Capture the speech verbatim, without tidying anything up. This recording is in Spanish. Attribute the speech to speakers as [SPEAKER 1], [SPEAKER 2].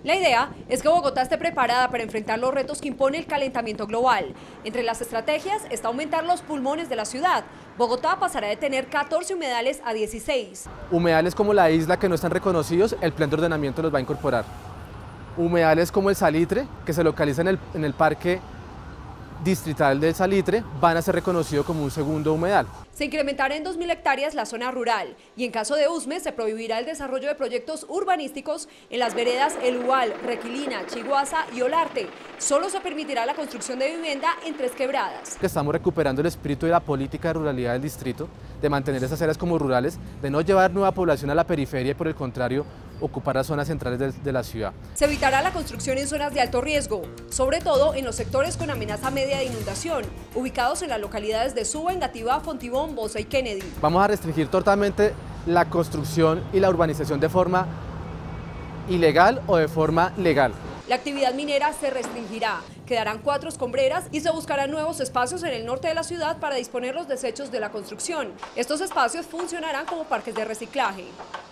[SPEAKER 1] La idea es que Bogotá esté preparada para enfrentar los retos que impone el calentamiento global. Entre las estrategias está aumentar los pulmones de la ciudad. Bogotá pasará de tener catorce humedales a dieciséis.
[SPEAKER 2] Humedales como la isla que no están reconocidos, el plan de ordenamiento los va a incorporar. Humedales como el Salitre, que se localiza en el, en el parque distrital del Salitre, van a ser reconocidos como un segundo humedal.
[SPEAKER 1] Se incrementará en dos mil hectáreas la zona rural y en caso de Usme se prohibirá el desarrollo de proyectos urbanísticos en las veredas El Ubal, Requilina, Chiguaza y Olarte. Solo se permitirá la construcción de vivienda en Tres Quebradas.
[SPEAKER 2] Estamos recuperando el espíritu de la política de ruralidad del distrito, de mantener esas áreas como rurales, de no llevar nueva población a la periferia y por el contrario, ocupar las zonas centrales de, de la ciudad.
[SPEAKER 1] Se evitará la construcción en zonas de alto riesgo, sobre todo en los sectores con amenaza media de inundación, ubicados en las localidades de Suba, Engativá, Fontibón, Bosa y Kennedy.
[SPEAKER 2] Vamos a restringir totalmente la construcción y la urbanización de forma ilegal o de forma legal.
[SPEAKER 1] La actividad minera se restringirá, quedarán cuatro escombreras y se buscarán nuevos espacios en el norte de la ciudad para disponer los desechos de la construcción. Estos espacios funcionarán como parques de reciclaje.